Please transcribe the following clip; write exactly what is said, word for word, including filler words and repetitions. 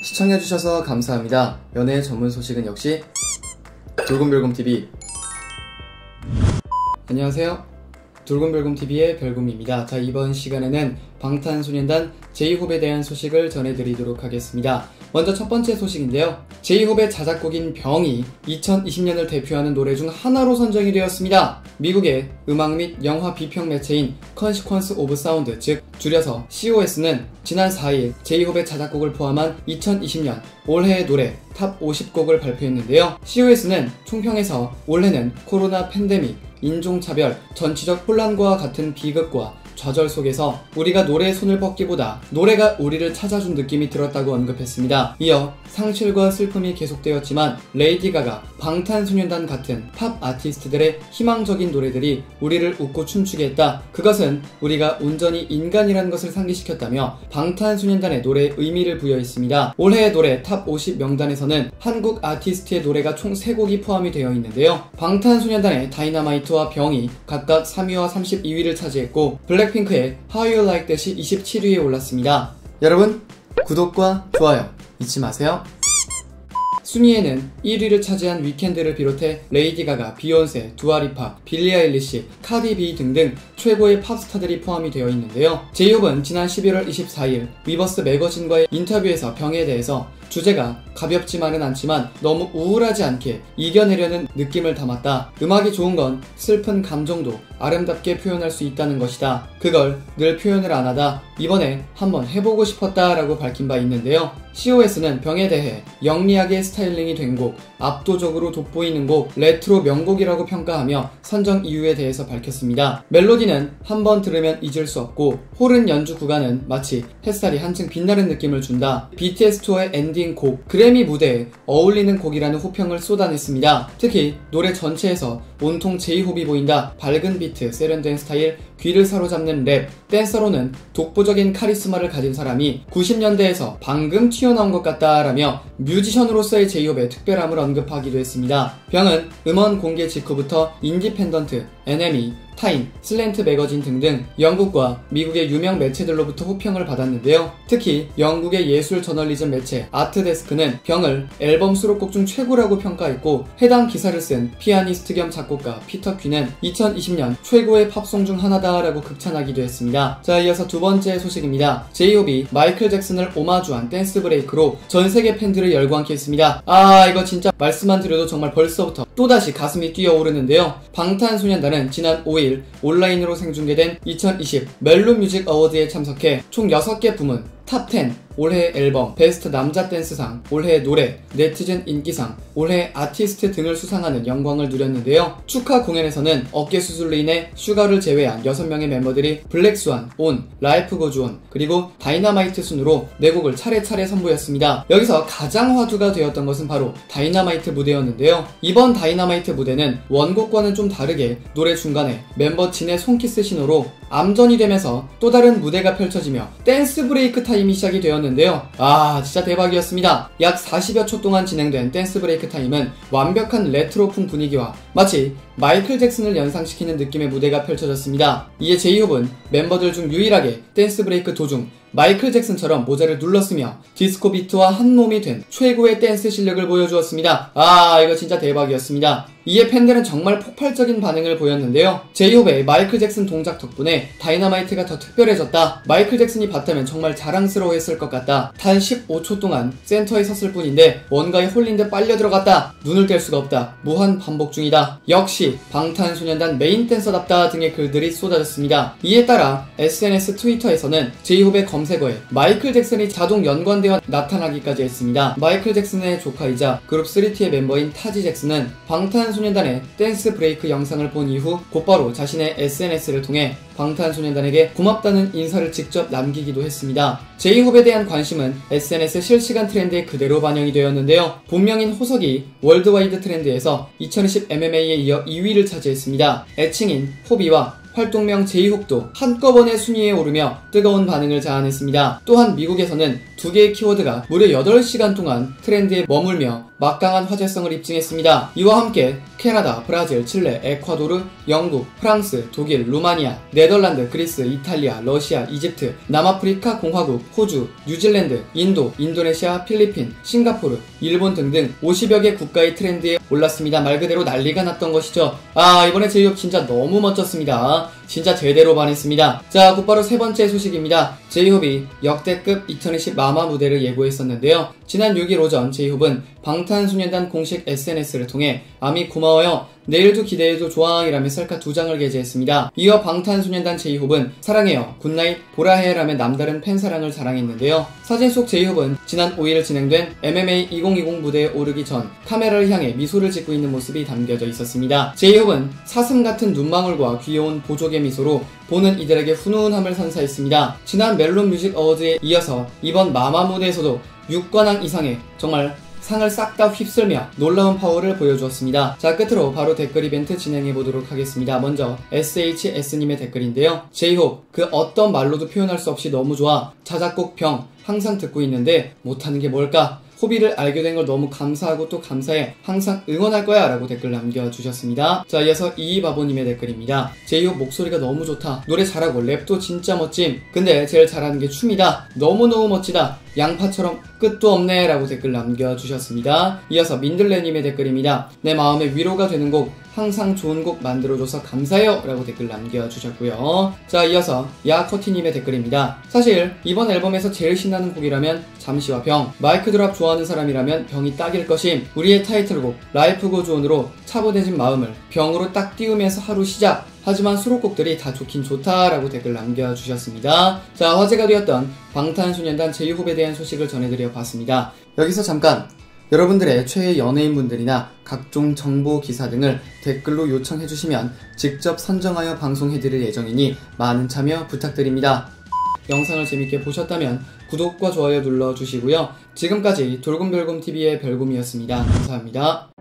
시청해주셔서 감사합니다. 연애 전문 소식은 역시 돌곰별곰티비. 안녕하세요. 돌곰별곰티비의 별곰입니다. 자, 이번 시간에는 방탄소년단 제이홉에 대한 소식을 전해드리도록 하겠습니다. 먼저 첫 번째 소식인데요. 제이홉의 자작곡인 병이 이천이십 년을 대표하는 노래 중 하나로 선정이 되었습니다. 미국의 음악 및 영화 비평 매체인 컨시퀀스 오브 사운드, 즉 줄여서 씨오에스는 지난 사 일 제이홉의 자작곡을 포함한 이천이십 년 올해의 노래 탑 오십 곡을 발표했는데요. 씨오에스는 총평에서 올해는 코로나 팬데믹, 인종차별, 전치적 혼란과 같은 비극과 좌절 속에서 우리가 노래에 손을 뻗기보다 노래가 우리를 찾아준 느낌이 들었다고 언급했습니다. 이어 상실과 슬픔이 계속되었지만 레이디 가가, 방탄소년단 같은 팝 아티스트들의 희망적인 노래들이 우리를 웃고 춤추게 했다. 그것은 우리가 온전히 인간이라는 것을 상기시켰다며 방탄소년단의 노래에 의미를 부여했습니다. 올해의 노래 탑 오십 명단에서는 한국 아티스트의 노래가 총 세 곡이 포함이 되어 있는데요. 방탄소년단의 다이너마이트와 병이 각각 삼 위와 삼십이 위를 차지했고 블랙핑크의 How You Like That이 이십칠 위에 올랐습니다. 여러분, 구독과 좋아요 잊지 마세요. 순위에는 일 위를 차지한 위켄드를 비롯해 레이디 가가, 비욘세, 두아리파, 빌리 아일리시, 카디 비 등등 최고의 팝스타들이 포함이 되어 있는데요. 제이홉은 지난 십일월 이십사일 위버스 매거진과의 인터뷰에서 병에 대해서 주제가 가볍지만은 않지만 너무 우울하지 않게 이겨내려는 느낌을 담았다. 음악이 좋은 건 슬픈 감정도 아름답게 표현할 수 있다는 것이다. 그걸 늘 표현을 안 하다 이번에 한번 해보고 싶었다 라고 밝힌 바 있는데요. 씨오에스는 병에 대해 영리하게 스타일링이 된 곡, 압도적으로 돋보이는 곡, 레트로 명곡이라고 평가하며 선정 이유에 대해서 밝혔습니다. 멜로디는 한번 들으면 잊을 수 없고 호른 연주 구간은 마치 햇살이 한층 빛나는 느낌을 준다. 비티에스 투어의 엔딩 곡, 그래미 무대에 어울리는 곡이라는 호평을 쏟아냈습니다. 특히 노래 전체에서 온통 제이홉이 보인다. 밝은 비트, 세련된 스타일, 귀를 사로잡는 랩, 댄서로는 독보적인 카리스마를 가진 사람이 구십 년대에서 방금 튀어나온 것 같다라며 뮤지션으로서의 제이홉의 특별함을 언급하기도 했습니다. 병은 음원 공개 직후부터 인디펜던트, 에네미, 타임, 슬랜트 매거진 등등 영국과 미국의 유명 매체들로부터 호평을 받았는데요. 특히 영국의 예술 저널리즘 매체 아트데스크는 병을 앨범 수록곡 중 최고라고 평가했고 해당 기사를 쓴 피아니스트 겸 작곡가 피터 퀸은 이천이십 년 최고의 팝송 중 하나다라고 극찬하기도 했습니다. 자, 이어서 두 번째 소식입니다. 제이홉이 마이클 잭슨을 오마주한 댄스 브레이크로 전 세계 팬들을 열광케 했습니다. 아, 이거 진짜 말씀만 드려도 정말 벌써부터 또다시 가슴이 뛰어오르는데요. 방탄소년단은 지난 오일 온라인으로 생중계된 이천이십 멜로뮤직 어워드에 참석해 총 여섯 개 부문 탑 텐, 올해의 앨범, 베스트 남자 댄스상, 올해의 노래, 네티즌 인기상, 올해의 아티스트 등을 수상하는 영광을 누렸는데요. 축하 공연에서는 어깨 수술로 인해 슈가를 제외한 여섯 명의 멤버들이 블랙스완, 온, 라이프 고즈 온, 그리고 다이너마이트 순으로 네 곡을 차례차례 선보였습니다. 여기서 가장 화두가 되었던 것은 바로 다이너마이트 무대였는데요. 이번 다이너마이트 무대는 원곡과는 좀 다르게 노래 중간에 멤버 진의 손키스 신호로 암전이 되면서 또 다른 무대가 펼쳐지며 댄스 브레이크 타임이 시작이 되었는데요. 아, 진짜 대박이었습니다. 약 사십여 초 동안 진행된 댄스 브레이크 타임은 완벽한 레트로풍 분위기와 마치 마이클 잭슨을 연상시키는 느낌의 무대가 펼쳐졌습니다. 이에 제이홉은 멤버들 중 유일하게 댄스 브레이크 도중 마이클 잭슨처럼 모자를 눌렀으며 디스코 비트와 한 몸이 된 최고의 댄스 실력을 보여주었습니다. 아, 이거 진짜 대박이었습니다. 이에 팬들은 정말 폭발적인 반응을 보였는데요. 제이홉의 마이클 잭슨 동작 덕분에 다이너마이트가 더 특별해졌다. 마이클 잭슨이 봤다면 정말 자랑스러워했을 것 같다. 단 십오 초 동안 센터에 섰을 뿐인데 뭔가에 홀린 데 빨려 들어갔다. 눈을 뗄 수가 없다. 무한 반복 중이다. 역시 방탄소년단 메인 댄서답다 등의 글들이 쏟아졌습니다. 이에 따라 에스엔에스 트위터에서는 제이홉의 검색어에 마이클 잭슨이 자동 연관되어 나타나기까지 했습니다. 마이클 잭슨의 조카이자 그룹 쓰리티의 멤버인 타지 잭슨은 방탄소년단의 댄스 브레이크 영상을 본 이후 곧바로 자신의 에스엔에스를 통해 방탄소년단에게 고맙다는 인사를 직접 남기기도 했습니다. 제이홉에 대한 관심은 에스엔에스 실시간 트렌드에 그대로 반영이 되었는데요. 본명인 호석이 월드와이드 트렌드에서 이천이십 엠엠에이에 이어 이 위를 차지했습니다. 애칭인 호비와 활동명 제이홉도 한꺼번에 순위에 오르며 뜨거운 반응을 자아냈습니다. 또한 미국에서는 두 개의 키워드가 무려 여덟 시간 동안 트렌드에 머물며 막강한 화제성을 입증했습니다. 이와 함께 캐나다, 브라질, 칠레, 에콰도르, 영국, 프랑스, 독일, 루마니아, 네덜란드, 그리스, 이탈리아, 러시아, 이집트, 남아프리카 공화국, 호주, 뉴질랜드, 인도, 인도네시아, 필리핀, 싱가포르, 일본 등등 오십여 개 국가의 트렌드에 올랐습니다. 말 그대로 난리가 났던 것이죠. 아, 이번에 제이홉 진짜 너무 멋졌습니다. 진짜 제대로 반했습니다. 자, 곧바로 세 번째 소식입니다. 제이홉이 역대급 이천이십 마마 무대를 예고했었는데요. 지난 육 일 오전 제이홉은 방탄소년단 공식 에스엔에스를 통해 아미 고마워요, 내일도 기대해도 좋아이라며 셀카 두 장을 게재했습니다. 이어 방탄소년단 제이홉은 사랑해요, 굿나잇, 보라해 라며 남다른 팬사랑을 자랑했는데요. 사진 속 제이홉은 지난 오 일 진행된 엠엠에이 이천이십 무대에 오르기 전 카메라를 향해 미소를 짓고 있는 모습이 담겨져 있었습니다. 제이홉은 사슴 같은 눈망울과 귀여운 보조개 미소로 보는 이들에게 훈훈함을 선사했습니다. 지난 멜론 뮤직 어워즈에 이어서 이번 마마 무대에서도 육 관왕 이상의 정말 상을 싹 다 휩쓸며 놀라운 파워를 보여주었습니다. 자, 끝으로 바로 댓글 이벤트 진행해보도록 하겠습니다. 먼저 에스에이치에스님의 댓글인데요. 제이홉, 그 어떤 말로도 표현할 수 없이 너무 좋아. 자작곡 병 항상 듣고 있는데 못하는 게 뭘까? 호비를 알게 된 걸 너무 감사하고 또 감사해. 항상 응원할 거야 라고 댓글 남겨주셨습니다. 자, 이어서 이이바보님의 댓글입니다. 제이홉 목소리가 너무 좋다. 노래 잘하고 랩도 진짜 멋짐. 근데 제일 잘하는 게 춤이다. 너무너무 멋지다. 양파처럼 끝도 없네 라고 댓글 남겨주셨습니다. 이어서 민들레님의 댓글입니다. 내 마음에 위로가 되는 곡, 항상 좋은 곡 만들어줘서 감사해요 라고 댓글 남겨주셨고요. 자, 이어서 야커티님의 댓글입니다. 사실 이번 앨범에서 제일 신나는 곡이라면 잠시와 병, 마이크 드랍 좋아하는 사람이라면 병이 딱일 것임. 우리의 타이틀곡 라이프 고즈 온으로 차분해진 마음을 병으로 딱 띄우면서 하루 시작. 하지만 수록곡들이 다 좋긴 좋다라고 댓글 남겨주셨습니다. 자, 화제가 되었던 방탄소년단 제이홉에 대한 소식을 전해드려 봤습니다. 여기서 잠깐! 여러분들의 최애 연예인분들이나 각종 정보 기사 등을 댓글로 요청해주시면 직접 선정하여 방송해드릴 예정이니 많은 참여 부탁드립니다. 영상을 재밌게 보셨다면 구독과 좋아요 눌러주시고요. 지금까지 돌곰별곰티비의 별곰이었습니다. 감사합니다.